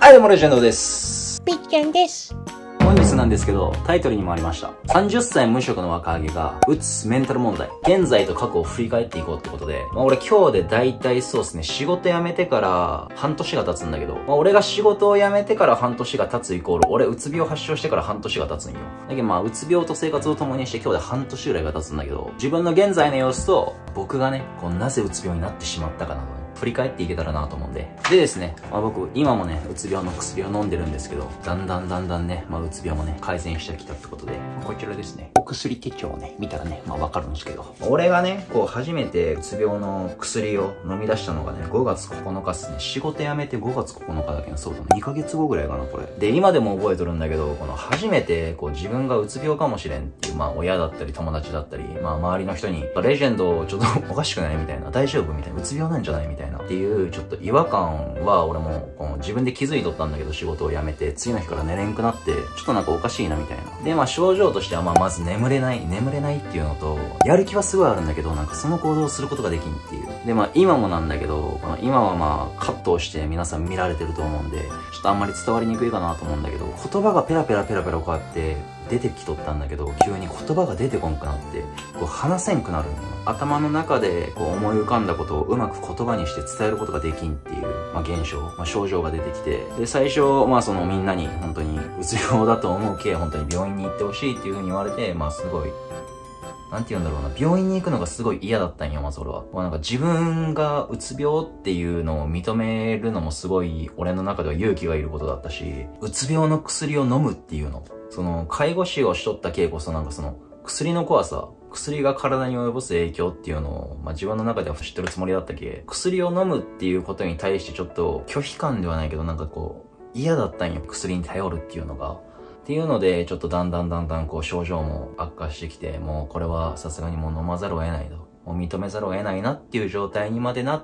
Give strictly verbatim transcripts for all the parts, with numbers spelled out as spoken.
はい、どうもレジェンドです。 ぴっちゃんです。 本日なんですけど、タイトルにもありました。さんじゅっさい無職の若揚げが、うつメンタル問題。現在と過去を振り返っていこうってことで、まあ俺今日で大体そうですね、仕事辞めてから半年が経つんだけど、まあ俺が仕事を辞めてから半年が経つイコール、俺うつ病発症してから半年が経つんよ。だけどまあうつ病と生活を共にして今日で半年ぐらいが経つんだけど、自分の現在の様子と、僕がね、こうなぜうつ病になってしまったかなどね、振り返っていけたらなと思うんで。でですね、まあ、僕、今もね、うつ病の薬を飲んでるんですけど、だんだんだんだんね、まあ、うつ病もね、改善してきたってことで、こちらですね、お薬手帳をね、見たらね、まあ、わかるんですけど、俺がね、こう、初めてうつ病の薬を飲み出したのがね、ごがつここのかっすね。仕事辞めてごがつここのかだけど、そうだね、にかげつごぐらいかな、これ。で、今でも覚えとるんだけど、この初めて、こう、自分がうつ病かもしれんっていう、まあ、親だったり友達だったり、まあ、周りの人に、レジェンド、ちょっとおかしくないみたいな、大丈夫みたいな、うつ病なんじゃないみたいな、っていう、ちょっと違和感は俺もこの自分で気づいとったんだけど、仕事を辞めて次の日から寝れんくなって、ちょっとなんかおかしいなみたいな。でまあ症状としてはまあまず眠れない眠れないっていうのと、やる気はすごいあるんだけど、なんかその行動をすることができんっていう。でまあ今もなんだけど、この今はまあカットをして皆さん見られてると思うんで、ちょっとあんまり伝わりにくいかなと思うんだけど、言葉がペラペラペラペラこうやって出てきとったんだけど、急に言葉が出てこんくなって、こう話せんくなるんよ。頭の中でこう思い浮かんだことをうまく言葉にして伝えることができんっていう、まあ、現象、まあ、症状が出てきて、で、最初、まあそのみんなに本当にうつ病だと思うけ、本当に病院に行ってほしいっていう風に言われて、まあすごい、なんて言うんだろうな、病院に行くのがすごい嫌だったんよ、まず俺は。まあなんか自分がうつ病っていうのを認めるのもすごい、俺の中では勇気がいることだったし、うつ病の薬を飲むっていうの。その、介護士をしとったけこそなんかその、薬の怖さ、薬が体に及ぼす影響っていうのを、まあ、自分の中では知ってるつもりだったけ、薬を飲むっていうことに対してちょっと拒否感ではないけど、なんかこう、嫌だったんよ、薬に頼るっていうのが。っていうので、ちょっとだんだんだんだんこう症状も悪化してきて、もうこれはさすがにもう飲まざるを得ないと。もう認めざるを得ないなっていう状態にまでなって、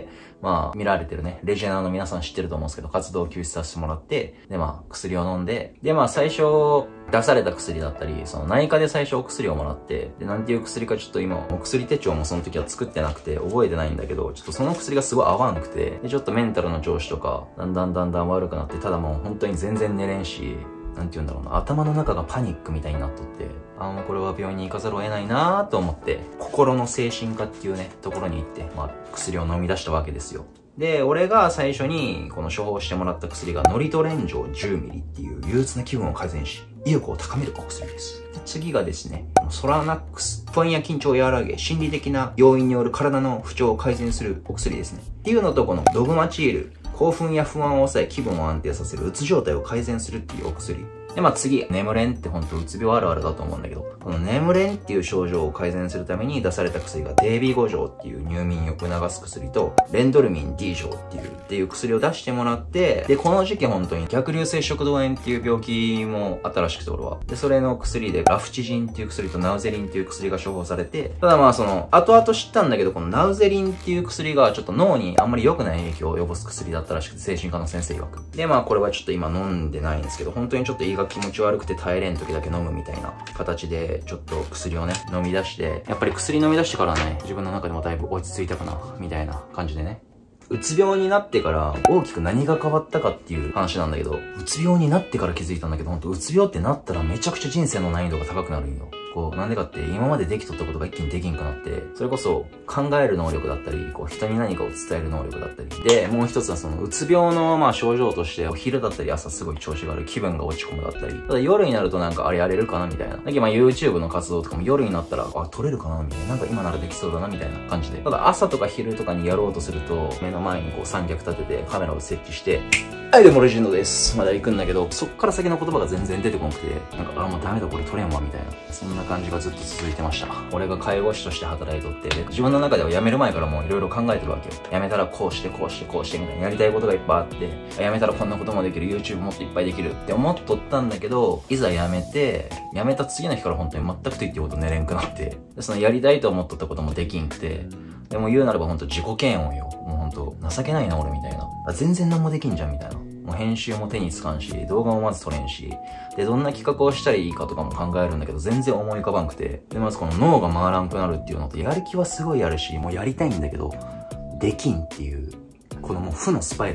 まあ、見られてるね、レジェナーの皆さん知ってると思うんですけど、活動を休止させてもらって、でまあ、薬を飲んで、でまあ最初、出された薬だったり、その内科で最初お薬をもらって、で、なんていう薬かちょっと今、お薬手帳もその時は作ってなくて、覚えてないんだけど、ちょっとその薬がすごい合わなくて、で、ちょっとメンタルの調子とか、だんだんだんだん悪くなって、ただもう本当に全然寝れんし、なんて言うんだろうな、頭の中がパニックみたいになっとって、ああ、もうこれは病院に行かざるを得ないなーと思って、心の精神科っていうね、ところに行って、まあ、薬を飲み出したわけですよ。で、俺が最初に、この処方してもらった薬が、ノリトレン錠 じゅうミリ っていう憂鬱な気分を改善し、意欲を高めるお薬です。次がですね、ソラナックス。不安や緊張を和らげ、心理的な要因による体の不調を改善するお薬ですね。っていうのと、このドグマチール。興奮や不安を抑え気分を安定させるうつ状態を改善するっていうお薬。で、まあ次、眠れんってほんとうつ病あるあるだと思うんだけど、この眠れんっていう症状を改善するために出された薬がデイビーご錠っていう入眠を促す薬と、レンドルミン D 錠っていう、っていう薬を出してもらって、で、この時期本当に逆流性食道炎っていう病気もあったらしくて俺は。で、それの薬でラフチジンっていう薬とナウゼリンっていう薬が処方されて、ただまあその、後々知ったんだけど、このナウゼリンっていう薬がちょっと脳にあんまり良くない影響を及ぼす薬だったらしくて、精神科の先生曰く。で、まあこれはちょっと今飲んでないんですけど、本当にちょっと胃が気持ち悪くて耐えれん時だけ飲むみたいな形で、ちょっと薬をね、飲み出して、やっぱり薬飲み出してからね、自分の中でもだいぶ落ち着いたかな、みたいな感じでね。うつ病になってから大きく何が変わったかっていう話なんだけど、うつ病になってから気づいたんだけど、ほんとうつ病ってなったらめちゃくちゃ人生の難易度が高くなるんよ。こう、なんでかって今までできとったことが一気にできんくなって、それこそ考える能力だったり、こう人に何かを伝える能力だったり。で、もう一つはそのうつ病のまあ症状として、お昼だったり朝すごい調子が悪い、気分が落ち込むだったり。ただ夜になるとなんかあれやれるかなみたいな。だけどまあ YouTube の活動とかも夜になったら、あ、撮れるかなみたいな。なんか今ならできそうだなみたいな感じで。ただ朝とか昼とかにやろうとすると、目の前にこう三脚立ててカメラを設置して、はい、でもレジェンドです。まだ行くんだけど、そっから先の言葉が全然出てこなくて、なんか、あ、もうダメだ、これ取れんわ、みたいな。そんな感じがずっと続いてました。俺が介護士として働いとって、で自分の中では辞める前からもういろいろ考えてるわけよ。辞めたらこうして、こうして、こうして、みたいな。やりたいことがいっぱいあって、辞めたらこんなこともできる、YouTube もっといっぱいできるって思っとったんだけど、いざ辞めて、辞めた次の日から本当に全くと言ってこと寝れんくなって、でそのやりたいと思っとったこともできんくて、でも言うならば本当自己嫌悪よ。もう本当情けないな俺みたいな。あ、全然何もできんじゃんみたいな。もう編集も手につかんし、動画もまず撮れんし、で、どんな企画をしたらいいかとかも考えるんだけど、全然思い浮かばんくて、で、まずこの脳が回らんくなるっていうのと、やる気はすごいあるし、もうやりたいんだけど、できんっていう、このもう負のスパイラル。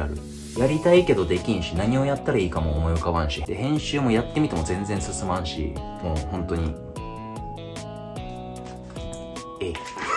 やりたいけどできんし、何をやったらいいかも思い浮かばんし、で、編集もやってみても全然進まんし、もう本当に。ええ。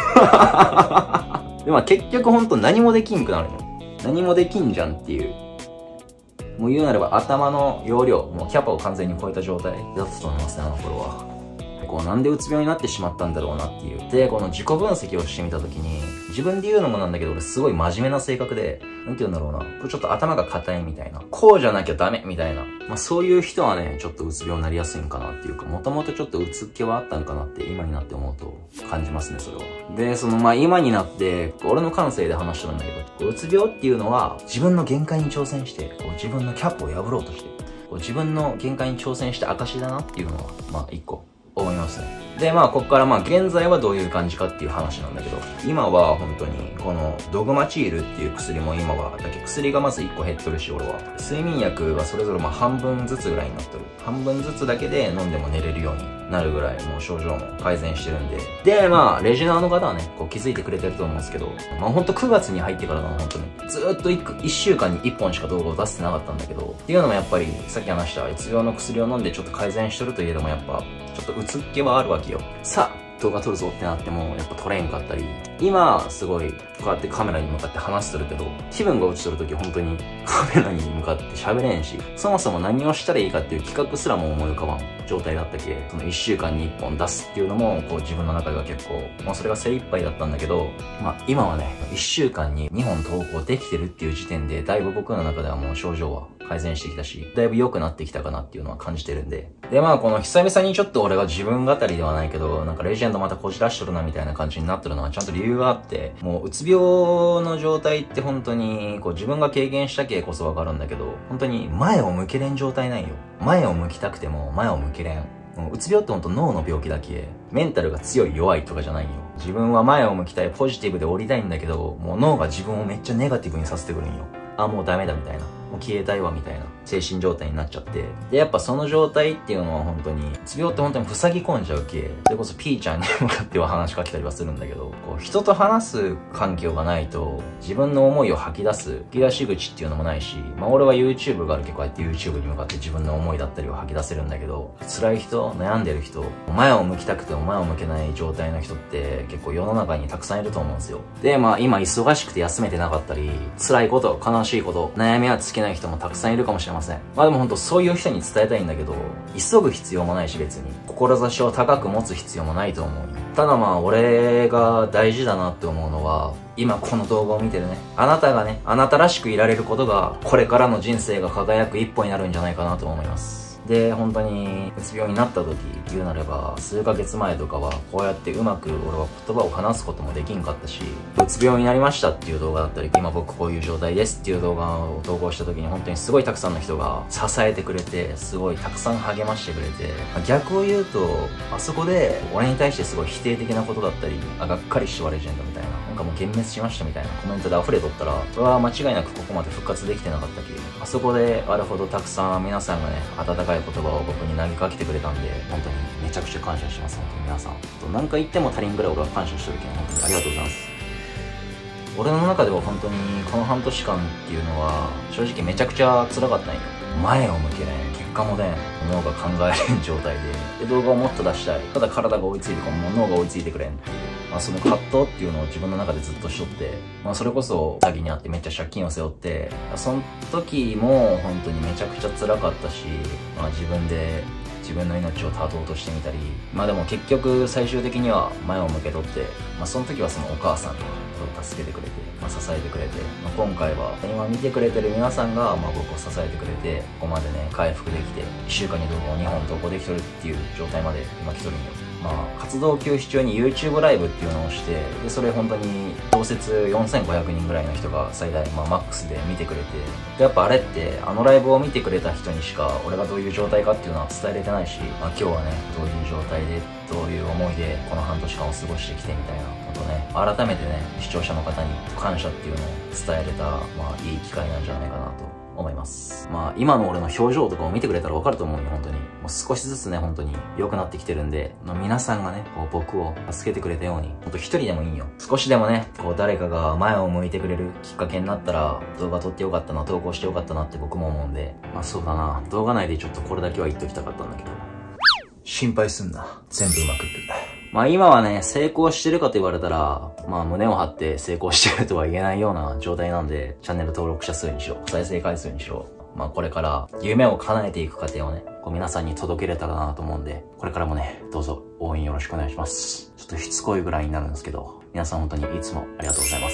でも結局本当何もできんくなるの。何もできんじゃんっていう。もう言うなれば頭の容量、もうキャパを完全に超えた状態だったと思いますね、あの頃は。こうなんでうつ病になってしまったんだろうなっていう。で、この自己分析をしてみたときに、自分で言うのもなんだけど、俺すごい真面目な性格で、なんて言うんだろうな。これちょっと頭が硬いみたいな。こうじゃなきゃダメみたいな。まあそういう人はね、ちょっとうつ病になりやすいんかなっていうか、もともとちょっとうつっ気はあったんかなって今になって思うと感じますね、それは。で、そのまあ今になって、俺の感性で話してるんだけど、うつ病っていうのは自分の限界に挑戦して、こう自分のキャップを破ろうとして、こう自分の限界に挑戦した証だなっていうのは、まあ一個。思いますね。で、まあ、ここからまあ、現在はどういう感じかっていう話なんだけど、今は本当に、このドグマチールっていう薬も今は、だけ薬がまずいっこ減っとるし、俺は。睡眠薬はそれぞれまあ、半分ずつぐらいになっとる。半分ずつだけで飲んでも寝れるようになるぐらい、もう症状も改善してるんで。で、まあ、レジナーの方はね、こう気づいてくれてると思うんですけど、まあ、ほんとくがつに入ってからの本当に、ずーっといっしゅうかんにいっぽんしか動画を出してなかったんだけど、っていうのもやっぱり、さっき話した、うつ病の薬を飲んでちょっと改善してるといえども、やっぱ、ちょっとうつっ気はあるわけよ。さあ、動画撮るぞってなっても、やっぱ撮れんかったり、今、すごい、こうやってカメラに向かって話してるけど、気分が落ちとるとき本当にカメラに向かって喋れんし、そもそも何をしたらいいかっていう企画すらも思い浮かばん状態だったけ、そのいっしゅうかんにいっぽん出すっていうのも、こう自分の中では結構、まあそれが精一杯だったんだけど、まあ今はね、いっしゅうかんににほん投稿できてるっていう時点で、だいぶ僕の中ではもう症状は改善してきたし、だいぶ良くなってきたかなっていうのは感じてるんで。で、まあこの久々にちょっと俺が自分語りではないけど、なんかレジェンドまたこじらしとるなみたいな感じになってるのはちゃんと理由があって、もううつ病の状態って本当に、こう自分が経験したけこそわかるんだけど、本当に前を向けれん状態なんよ。前を向きたくても前を向けれん。もううつ病ってほんと脳の病気だけ、メンタルが強い弱いとかじゃないよ。自分は前を向きたい、ポジティブで降りたいんだけど、もう脳が自分をめっちゃネガティブにさせてくるんよ。あ、もうダメだみたいな。もう消えたいわみたいな精神状態になっちゃって。で、やっぱその状態っていうのは本当に、うつ病って本当に塞ぎ込んじゃうけ、それこそピーちゃんに向かっては話しかけたりはするんだけど、こう人と話す環境がないと、自分の思いを吐き出す、吐き出し口っていうのもないし、まあ俺は YouTube があるけど、こうやって YouTube に向かって自分の思いだったりを吐き出せるんだけど、辛い人、悩んでる人、前を向きたくても前を向けない状態の人って結構世の中にたくさんいると思うんですよ。で、まあ今忙しくて休めてなかったり、辛いこと、悲しいこと、悩みは尽きない人もたくさんいるかもしれません。まあでも本当そういう人に伝えたいんだけど、急ぐ必要もないし別に、志を高く持つ必要もないと思うよ。ただまあ俺が大事だなって思うのは、今この動画を見てるね、あなたがね、あなたらしくいられることが、これからの人生が輝く一歩になるんじゃないかなと思います。で、本当に、うつ病になった時、言うなれば、数ヶ月前とかは、こうやってうまく俺は言葉を話すこともできんかったし、うつ病になりましたっていう動画だったり、今僕こういう状態ですっていう動画を投稿した時に、本当にすごいたくさんの人が支えてくれて、すごいたくさん励ましてくれて、逆を言うと、あそこで、俺に対してすごい否定的なことだったり、あ、がっかりしてはレジェンドみたいな、なんかもう幻滅しましたみたいなコメントで溢れとったら、これは間違いなくここまで復活できてなかったけど、あそこであれほどたくさん皆さんがね、温かい言葉を僕に投げかけてくれたんで、本当にめちゃくちゃ感謝してます、本当に皆さん。何回言っても足りんぐらい俺は感謝してるけど、本当にありがとうございます。俺の中では本当にこの半年間っていうのは、正直めちゃくちゃ辛かったんよ。前を向けれん、結果も出ん、脳が考えれん状態で、で動画をもっと出したい。ただ体が追いついてこん、もう脳が追いついてくれんっていう。まあその葛藤っていうのを自分の中でずっとしとって、まあそれこそ詐欺にあってめっちゃ借金を背負って、その時も本当にめちゃくちゃ辛かったし、まあ自分で自分の命を絶とうとしてみたり、まあでも結局最終的には前を向けとって、まあその時はそのお母さんが助けてくれて、まあ、支えてくれて、まあ、今回は今見てくれてる皆さんが、まあ、僕を支えてくれて、ここまでね、回復できて、いっしゅうかんに動画をにほん投稿できとるっていう状態まで今来とるんよ。まあ、活動休止中に YouTube ライブっていうのをして、で、それ本当に、同説よんせんごひゃくにんぐらいの人が最大、まあ、マックスで見てくれて、で、やっぱあれって、あのライブを見てくれた人にしか、俺がどういう状態かっていうのは伝えれてないし、まあ、今日はね、どういう状態で、どういう思いで、この半年間を過ごしてきてみたいなことね、改めてね、視聴者の方に感謝っていうのを伝えれた、まあ、いい機会なんじゃないかなと思います。 。まあ、今の俺の表情とかを見てくれたらわかると思うよ、本当に。もう少しずつね、本当に良くなってきてるんで、まあ、皆さんがね、こう僕を助けてくれたように、ほんと一人でもいいよ。少しでもね、こう誰かが前を向いてくれるきっかけになったら、動画撮ってよかったな、投稿してよかったなって僕も思うんで、まあそうだな、動画内でちょっとこれだけは言っときたかったんだけど。心配すんな。全部うまくいく。まあ今はね、成功してるかと言われたら、まあ胸を張って成功してるとは言えないような状態なんで、チャンネル登録者数にしろ、再生回数にしろ、まあこれから夢を叶えていく過程をね、こう皆さんに届けれたらなと思うんで、これからもね、どうぞ応援よろしくお願いします。ちょっとしつこいぐらいになるんですけど、皆さん本当にいつもありがとうございます。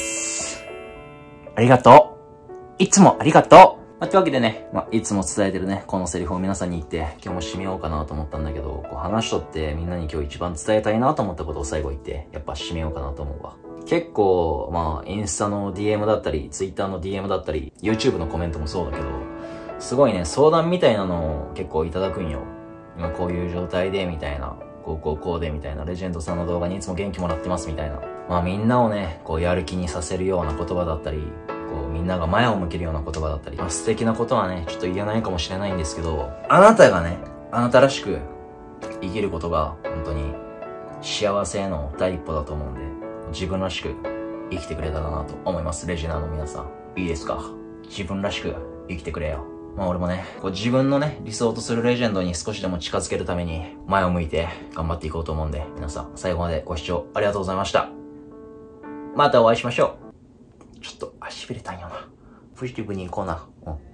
ありがとういつもありがとうまあ、というわけでね、まあ、いつも伝えてるね、このセリフを皆さんに言って、今日も締めようかなと思ったんだけど、こう話しとってみんなに今日一番伝えたいなと思ったことを最後言って、やっぱ締めようかなと思うわ。結構、まあ、インスタの ディーエム だったり、Twitter の ディーエム だったり、YouTube のコメントもそうだけど、すごいね、相談みたいなのを結構いただくんよ。今こういう状態で、みたいな。こうこうこうで、みたいな。レジェンドさんの動画にいつも元気もらってます、みたいな。まあみんなをね、こうやる気にさせるような言葉だったり、こうみんなが前を向けるような言葉だったり、まあ素敵なことはね、ちょっと言えないかもしれないんですけど、あなたがね、あなたらしく生きることが本当に幸せへの第一歩だと思うんで、自分らしく生きてくれたらなと思います。レジナーの皆さん。いいですか？自分らしく生きてくれよ。まあ俺もね、こう自分のね、理想とするレジェンドに少しでも近づけるために前を向いて頑張っていこうと思うんで、皆さん最後までご視聴ありがとうございました。またお会いしましょう。ちょっと足痺れたんよな。ポジティブに行こうな。うん。